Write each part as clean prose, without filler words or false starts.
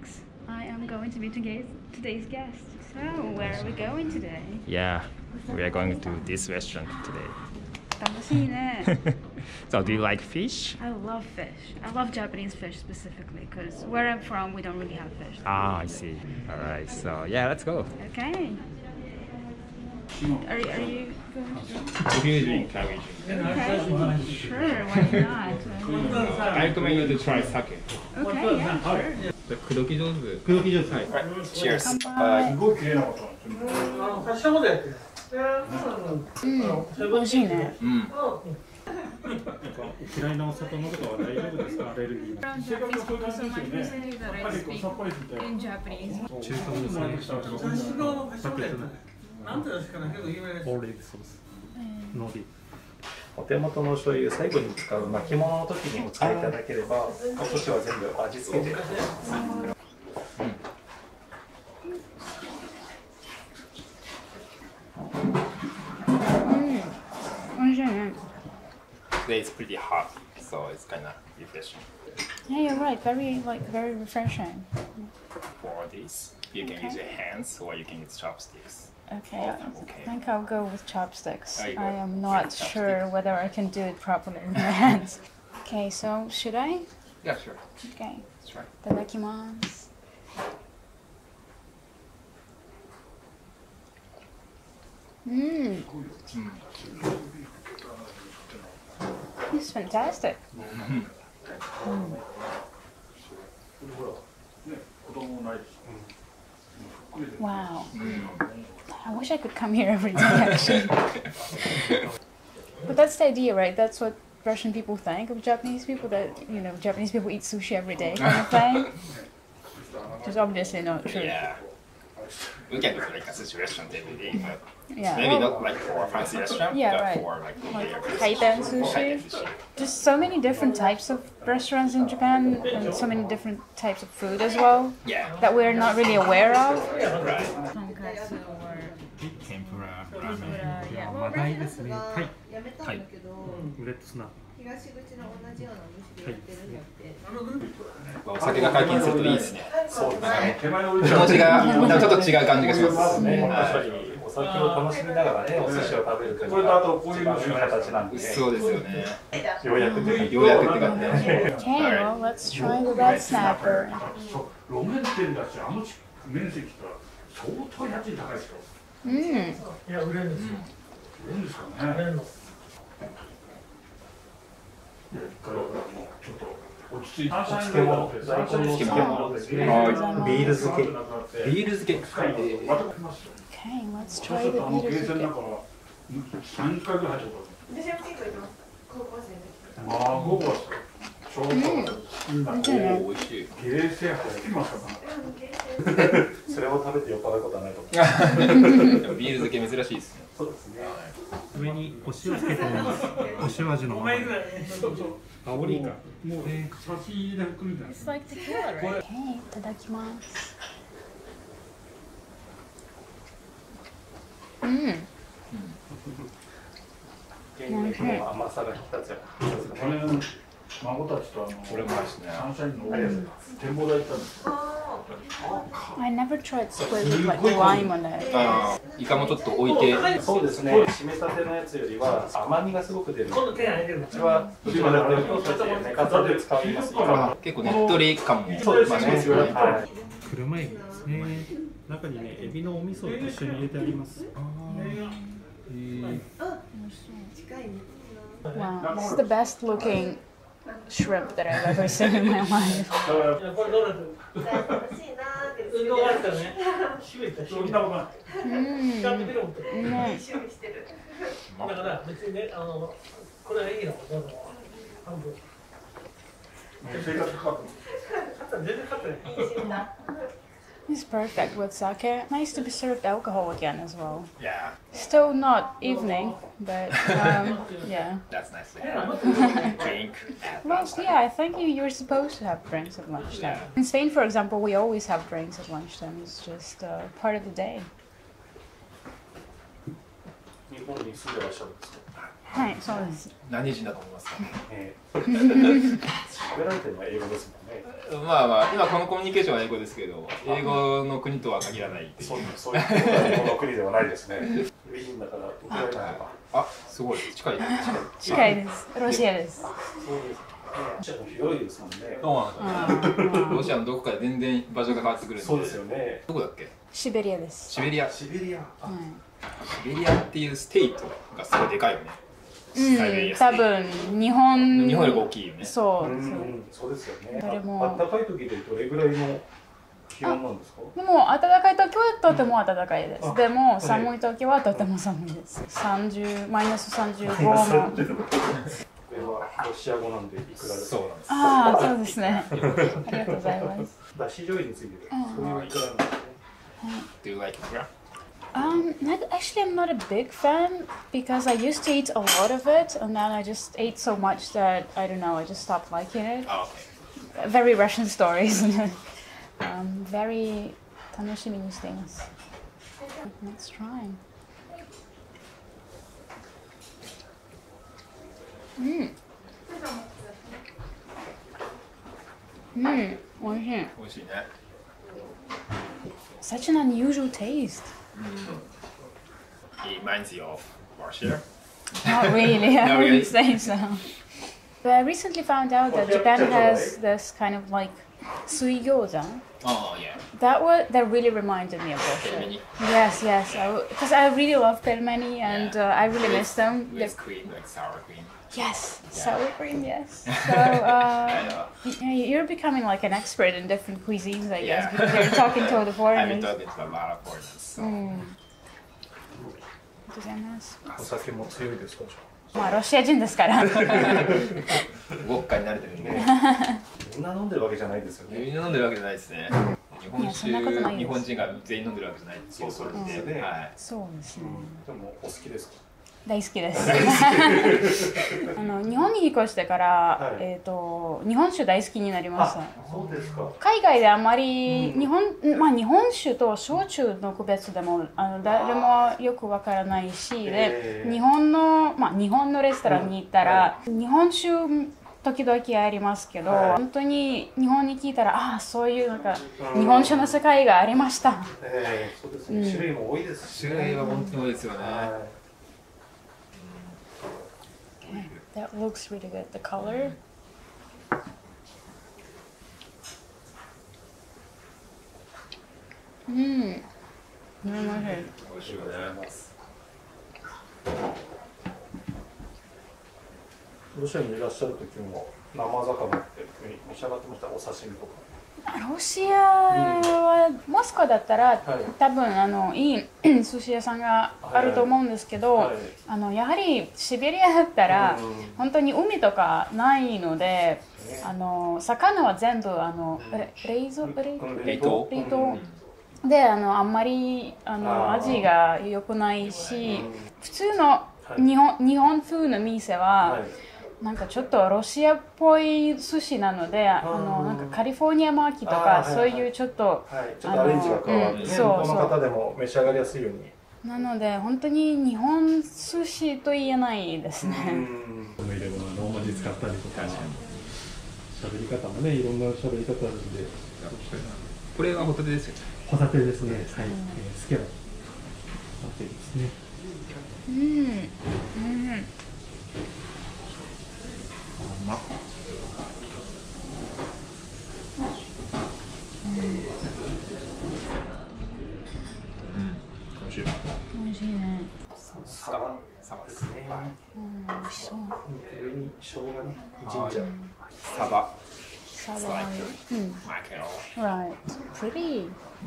Alex. I am going to be today's guest. So, where are we going today? Yeah, we are going to this restaurant today. 楽しいね. So, do you like fish? I love fish. I love Japanese fish specifically because where I'm from, we don't really have fish. Ah, I see. All right, so yeah, let's go. Okay. Are you going to go? If you drink, I will drink. Okay. Sure, why not? I recommend you to try sake. Okay, yeah, sure. 口説き上手。 口説き上手。はい。 Cheers. すごい綺麗なこと。 美味しいね。 嫌いなお魚とかは大丈夫ですか？アレルギー。 Around Japanese people, so my friends say that I speak in Japanese. 中華ですね。さっき言ったね。オレグソース。ノリ。 お手元の醤油最後に使う巻物の時にお使いいただければ、お寿司は全部味付けて。 Today it's pretty hot, so it's kind of refreshing. Yeah, you're right. Very refreshing. For this, you can use your hands or you can use chopsticks. Okay, Okay. I think I'll go with chopsticks. There you go. I am not sure whether I can do it properly with my hands. Okay, so should I? Yeah, sure. Okay. Let's try. いただきます。It's fantastic. Wow. I wish I could come here every day, actually. But that's the idea, right? That's what Russian people think of Japanese people, that, you know, Japanese people eat sushi every day kind of thing. Which is obviously not true. Yeah. We can do like a sushi restaurant every day, but Yeah. maybe not like for a fancy restaurant, Yeah, but right. for like Kaiten sushi. Just so many different types of restaurants in Japan, and so many different types of food as well, Yeah. that we're not really aware of. Right. Tonkatsu or 天ぷら、ラー tempura, メ yeah. ン、マダイですね。はい。 はい。 ウレットスナップ。 東口の同じようなお店でやってるんだって。 お酒が解禁するといいですね。 そうですね。 気持ちがちょっと違う感じがしますね。 やっぱりお酒を楽しみながらね、お寿司を食べるというのが一番の形なんで。 そうですよね。 ようやくってようやくって感じ。 Okay, well, let's try the red snapper. 路面店だし、あの面積から相当家賃高いですよ。いや、売れるんですよ。売れるんですかね。売れるの。いや、一回もうちょっと落ち着いて。 漬物、大根の漬物ですね。ビール漬け。 ビール漬け。 Okay, let's try the ゲーセン beer. だから3回ぐらい入っちゃった。 私も結構います。高校生の時。 ああ、午後はちょうど今おお、美味しい。 ゲーセン入ってますからね。 それを食べて酔っ払うことはないと思う。 ビール漬け珍しいですね。 そうですね。 上にお塩つけてます。お塩味のまま。煽りか。もう差し入れ含みたいな。 It's like tequila, right? Okay, いただきます。 甘さが引き立つよ。 去年孫たちとこれもですね。 サンシャインの展望台行ったんですよ。 I never tried squid with like lime on it. あーイカもちょっと置いて。 そうですね。締めたてのやつよりは甘みがすごく出る。うちはどちらかというとそうやってメカザで使いますから。 結構ねっとり感も。 そうですね。 は車エビですね。中にね、エビのお味噌を一緒に入れてあります。 近いね。 Wow, this is the best looking shrimp that I've ever seen in my life. 楽しいなーってい。そう聞いたことない。 一緒にしてる。 だから別にね、これはいいの。半分。 生活価格。 全然かかってない。 いいシーンだ。 It's perfect with sake. Nice to be served alcohol again as well. Yeah, Still not evening, but yeah. that's nice. Drink. Well, yeah, I think you're supposed to have drinks at lunchtime. In Spain, for example, we always have drinks at lunchtime. It's just part of the day. 日本に住んでらっしゃるんですか。 はい、そうです。 何人だと思いますか。 喋られてるのは英語ですもんね。 まあまあ今このコミュニケーションは英語ですけど、英語の国とは限らないっていう。 そういうこの国ではないですね。ウィーンだからウクライナとか。 あ、すごい近い。 近いです。ロシアです。 そうです。ロシアも広いですもんね。 そうなんですよね。ロシアのどこかで全然場所が変わってくるんで。 そうですよね。 どこだっけ？ シベリアです。 シベリア。 シベリア。 シベリアっていうステートがすごいでかいよね。 多分日本より大きいよね。 そうですよね。 誰も暖かい時でどれぐらいの気温なんですか？ でも暖かい時はとても暖かいです。でも寒い時はとても寒いです。マイナス35も。 これはロシア語なんでいくらですか？ そうなんです。 ああ、そうですね。ありがとうございます。 だし醤油についてそういういくらなんですね。 Do you like it? Actually, I'm not a big fan because I used to eat a lot of it, and then I just ate so much that I don't know. I just stopped liking it. Oh, okay. Very Russian stories. Very 楽しみにしています。Let's try. 美味しい。 美味しいね。 Such an unusual taste. It reminds you of Russia. Not really, I wouldn't say so. But I recently found out that Japan has this kind of like sui gyoza. Oh yeah. That really reminded me of Russia. Pelmeni. Yes, because I really love pelmeni and I really miss them. With cream, like sour cream. Yes, sour cream, yes. So you're becoming like an expert in different cuisines, I guess, because you're talking to the foreigners. I've been talking to a lot of foreigners. So. ありがとうございます。 お酒も強いですか？ まあロシア人ですから。 ウォッカに慣れてるんで。 みんな飲んでるわけじゃないですよね。 みんな飲んでるわけじゃないですね。日本人が全員飲んでるわけじゃないっていうことですね。はい。 そうですね。 でもお好きですか？ 大好きです。日本に引っ越してから、日本酒大好きになりました。 そうですか。 海外であまり日本酒と焼酎の区別でも誰もよくわからないし、で日本のレストランに行ったら、日本酒時々ありますけど、本当に日本に聞いたらそういうなんか日本酒の世界がありました。 そうですね。種類も多いですしね。 種類は本当に多いですよね。 That looks really good. The color. Very much. 美味しいよね。 ロシアにいらっしゃる時も生魚って召し上がってました？お刺身とか。 ロシアはモスクワだったら、多分いい寿司屋さんがあると思うんですけど、やはりシベリアだったら本当に海とかないので、魚は全部冷凍であんまり味が良くないし、普通の日本風の店はなんかちょっとロシアっぽい寿司なので、なんかカリフォルニア巻きとかそういうちょっとちょっとアレンジが変わって、この方でも召し上がりやすいように。 なので本当に日本寿司と言えないですね。 ローマ字使ったりとか、喋り方もね、いろんな喋り方あるんで。 これはホタテですよね。 ホタテですね。はい。スケロ。ホタテですね。 美味しい。 美味しいね。 サバですね。 美味しそう。 上に生姜ね、ジンジャー。 サバ。 Mackerel. Right. Pretty.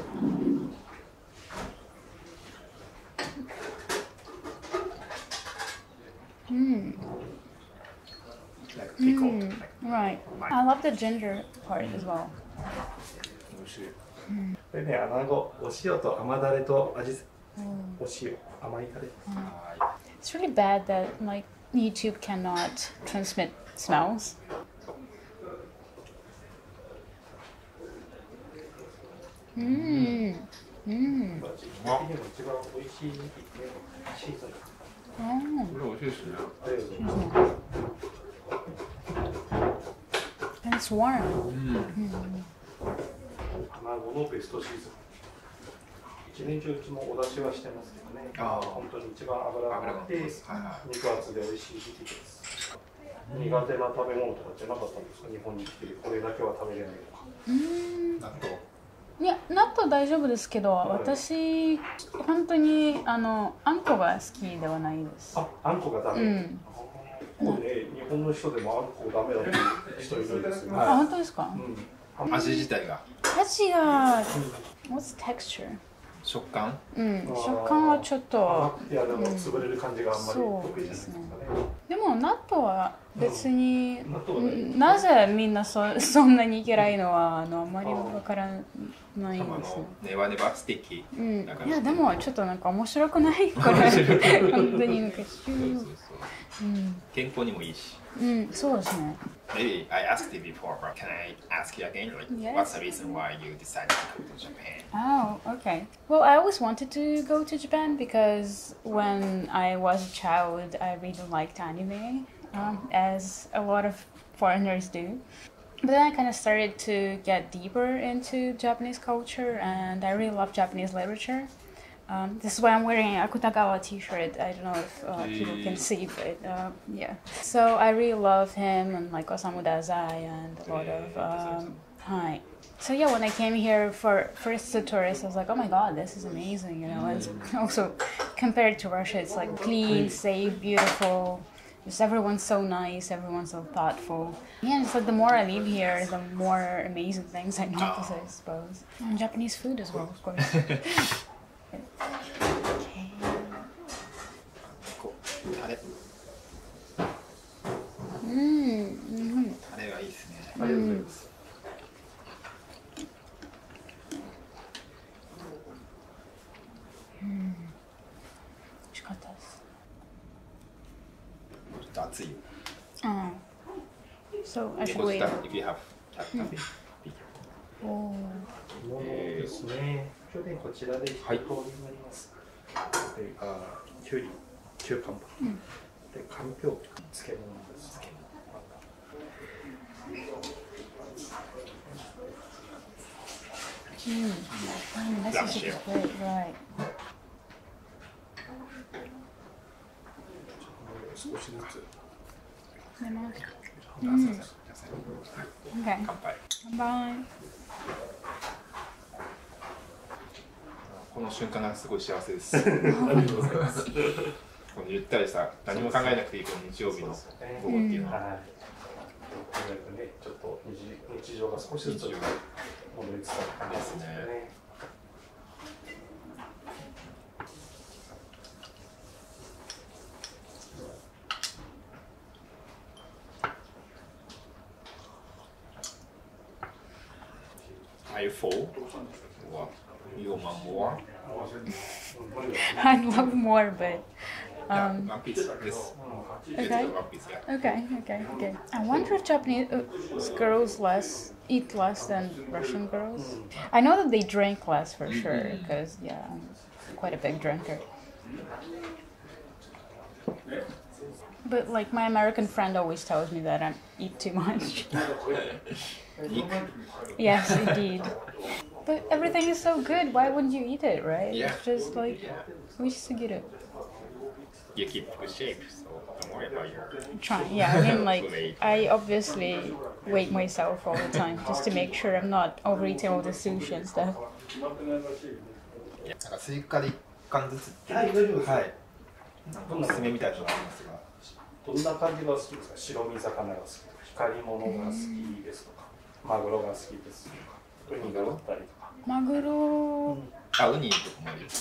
Like pickle. Right. I love the ginger part as well. 美味しい。 でね、穴子、お塩と甘だれとお塩、甘いタレ。 It's really bad that like YouTube cannot transmit smells. And it's swarm. 卵のベストシーズン。一年中うちもお出しはしてますけどね。本当に一番脂が乗って、肉厚で美味しい時期です。苦手な食べ物とかじゃなかったんですか？日本に来てこれだけは食べれないとか。納豆。いや、 納豆大丈夫ですけど、私本当にあんこが好きではないです。 あんこがダメ。日本の人でもあんこダメだっていう人いるんですよ。 あ、本当ですか？ 味自体が。 味が、what's texture？食感はちょっと。 いやでも潰れる感じがあんまり得意じゃないですかね。 でも納豆は別に、なぜみんなそんなに嫌いのはあんまりわからないんですね。 ネバネバスティッキー。 いやでもちょっとなんか面白くないこれ。本当になんか健康にもいいし。 そうですね。 Maybe I asked you before, but can I ask you again? Like, what's the reason why you decided to go to Japan? Oh, okay. Well, I always wanted to go to Japan because when I was a child, I really liked anime, as a lot of foreigners do. But then I kind of started to get deeper into Japanese culture, and I really love Japanese literature. This is why I'm wearing a Akutagawa t-shirt. I don't know if people can see, but yeah. So I really love him and like Osamu Dazai and a lot of hi. So yeah, when I came here for first as a tourist, I was like, oh my god, this is amazing, you know. And also compared to Russia, it's like clean, safe, beautiful. Just everyone's so nice, everyone's so thoughtful. Yeah, it's like the more I live here, the more amazing things I notice, I suppose. And Japanese food as well, of course. So I should wait. If you have caffeine. ですね。今日こちらで一通りになります。で、きゅうり、中華パン、で、かんぴょう、漬物です。 This is great, right? 少しずつ。 Okay. Bye. この瞬間がすごい幸せです。ありがとうございます。このゆったりした何も考えなくていいこの日曜日の午後っていうのは。 ちょっと日常が少しずつ戻りつつある感じですね。 Are you full? What? You want more? I'd love more, but one piece. This okay. One piece, yeah. Okay. I wonder if Japanese girls eat less than Russian girls. I know that they drink less for sure, because yeah, I'm quite a big drinker. But like my American friend always tells me that I eat too much. Yes, indeed. But everything is so good. Why wouldn't you eat it, right? Yeah. It's just like we just get it. You keep good shape, so don't worry about your. Trying, yeah. I mean, like I obviously weigh myself all the time just to make sure I'm not overeating all the sushi and stuff. なんかスイカで1貫ずつっていうはい。なんかおすすめみたいなのがありますが。 どんな感じが好きですか？白身魚が好きとか、光り物が好きですとか、マグロが好きですとか、ウニがあったりとか。 マグロ。 あ、ウニとかもいいです。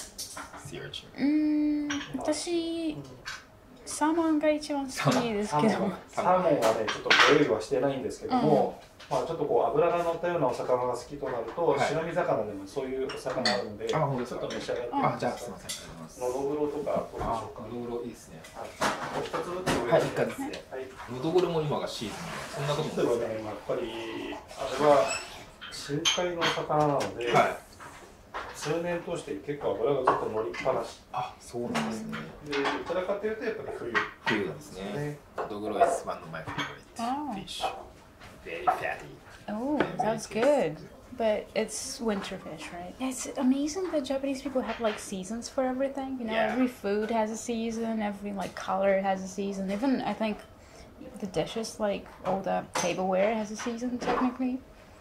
私サーモンが一番好きですけど。 サーモンはね、ちょっとご用意はしてないんですけども、まあちょっとこう脂が乗ったようなお魚が好きとなると、白身魚でもそういうお魚あるんで、ちょっと召し上がって。 あ、じゃあすみません。 のどぐろとかどうでしょうか。 のどぐろいいですね。 お一つずつはい、一貫ですね。のどぐろも今がシーズン。そんなこともね、やっぱりあれは深海の魚なので、数年通して結構脂がずっと乗りっぱなし。 あ、そうなんですね。 で、どちらかというとやっぱり冬なんですね。のどぐろ is one of my favorite fish. very fatty. Oh, sounds good. But it's winter fish, right? It's amazing that Japanese people have like seasons for everything. You know, Yeah. every food has a season, every like color has a season. Even I think the dishes, like all the tableware, has a season technically.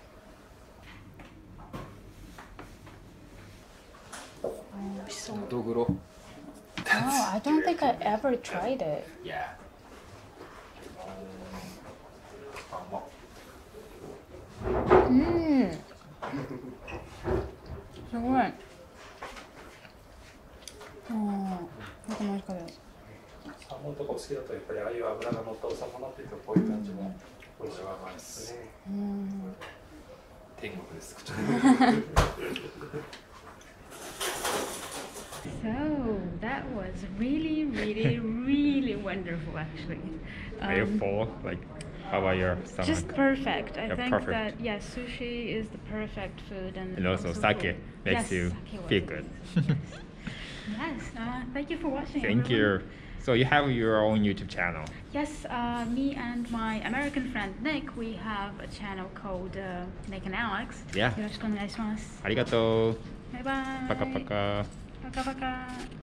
Nodoguro. Oh, I don't think I ever tried it. Yeah. Mmm. すごい。なんか美味しかったです。 サーモンとかお好きだとやっぱりああいう脂が乗ったお魚っていうとこういう感じも美味しいですね。 天国です。 So that was really, really, really wonderful, actually. Are you full? Like, how about your stomach? Just perfect. I Yeah, think perfect. that sushi is the perfect food, And also sake food. makes Yes, you sake was feel it. good. Yes. Thank you for watching. Thank everyone. you. So you have your own YouTube channel. Yes, me and my American friend Nick, we have a channel called Nick and Alex. Yeah. よろしくお願いします。 ありがとう。 バイバイ。 パカパカ。 パカパカ。